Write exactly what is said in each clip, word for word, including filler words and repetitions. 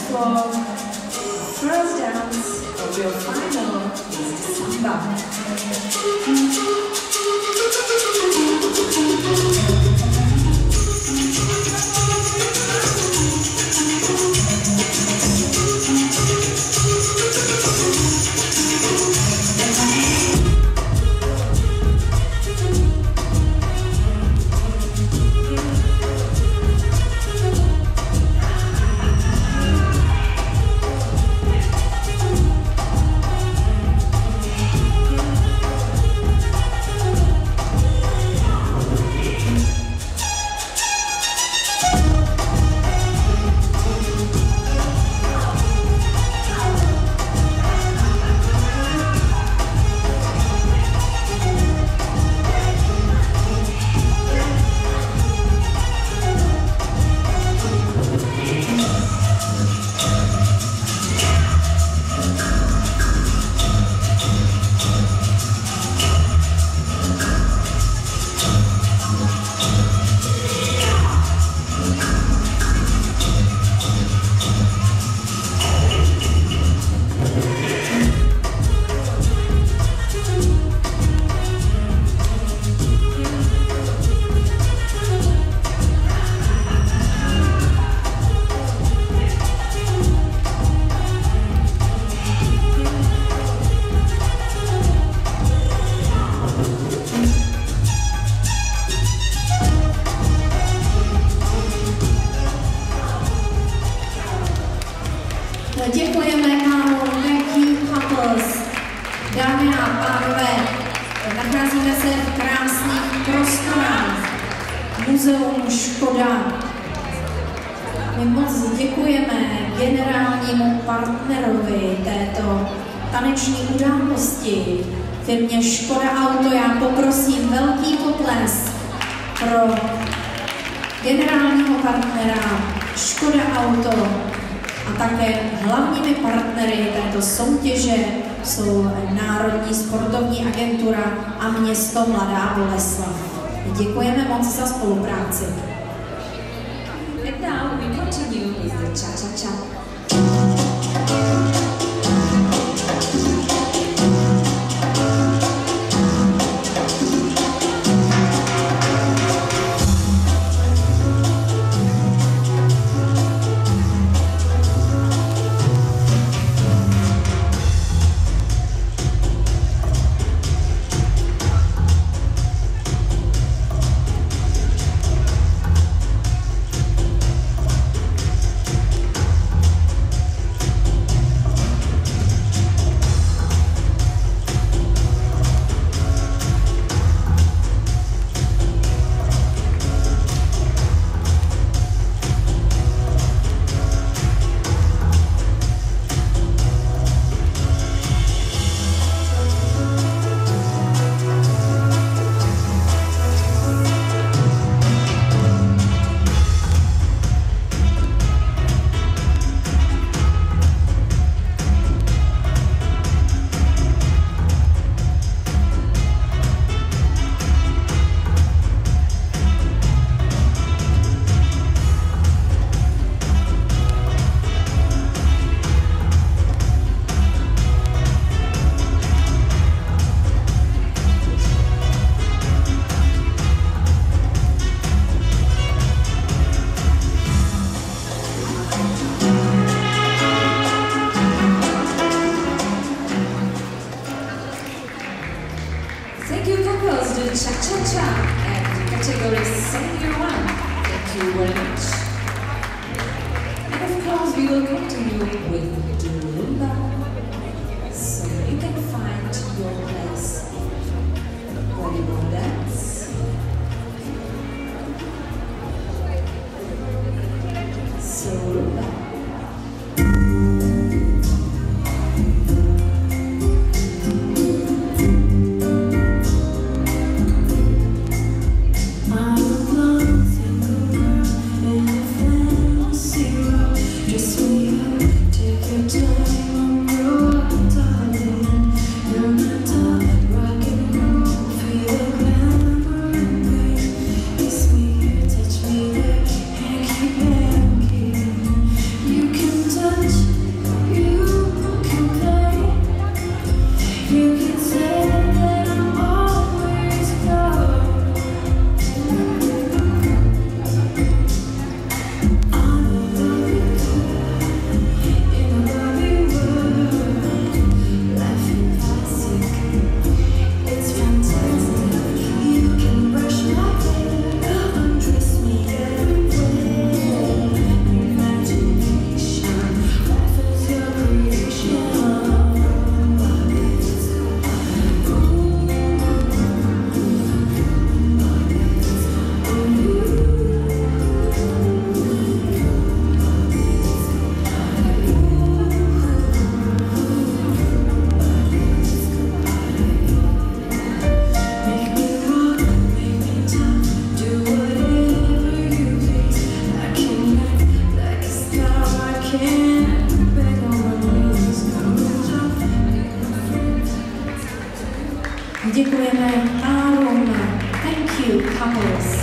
floor. First dance of your final is Samba. Děkujeme pánu Backing Couples. Dámy a pánové, nacházíme se v krásných prostorách Muzeum Škoda. My moc děkujeme generálnímu partnerovi této taneční události, firmě Škoda Auto. Já poprosím velký potlesk pro generálního partnera Škoda Auto. A také hlavními partnery této soutěže jsou Národní sportovní agentura a město Mladá Boleslav. Děkujeme moc za spolupráci. And now we continue with the cha-cha-cha. Thank you, couples, the cha-cha-cha and the category Senior One. Thank you very much. And of course, we will continue with the Rumba, so you can find your place where you will dance. So Rumba. Touch me there, can't keep it, keep it. Děkujeme párům. Thank you, couples.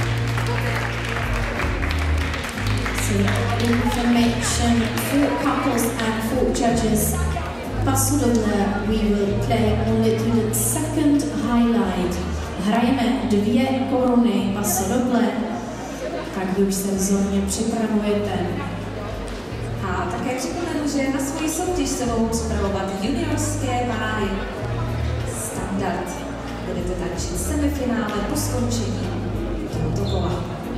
So, information for couples and for judges. Paso doble, we will play only to the second highlight. Hrajeme dvě koruny paso doble, tak vy už se vzorně připravujete. A také připomenu, že na svoji soutěž se mohou připravovat juniorské páry. Standard. Budete tančit semifinále po skončení tohoto kola.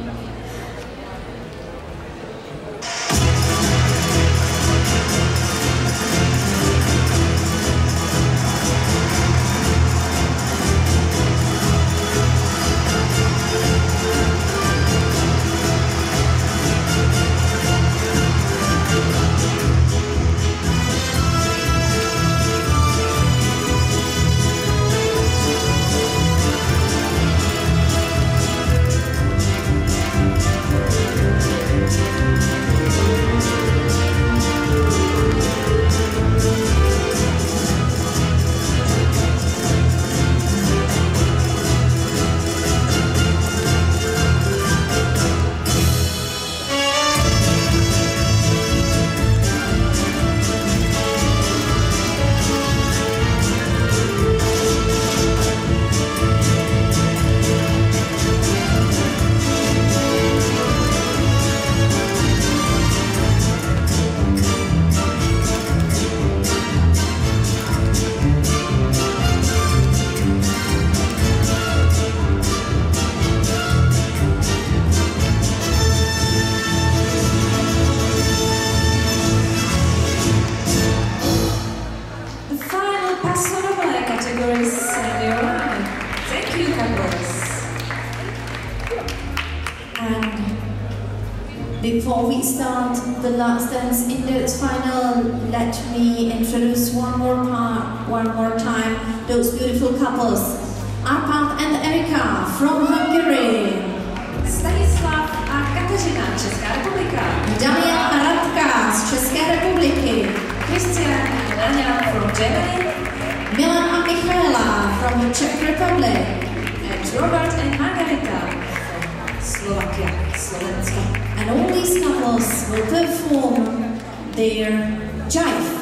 Before we start the last dance in the final, let me introduce one more part, one more time, those beautiful couples. Arpad and Erika from Hungary. Stanislav a Kateřina, Česká republika. Damian a Radka z České republiky. Christian and Daniel from Germany. Milan a Michaela from the Czech Republic. And Robert and Margarita from Slovakia, Slovenska. And all these couples will perform their jive.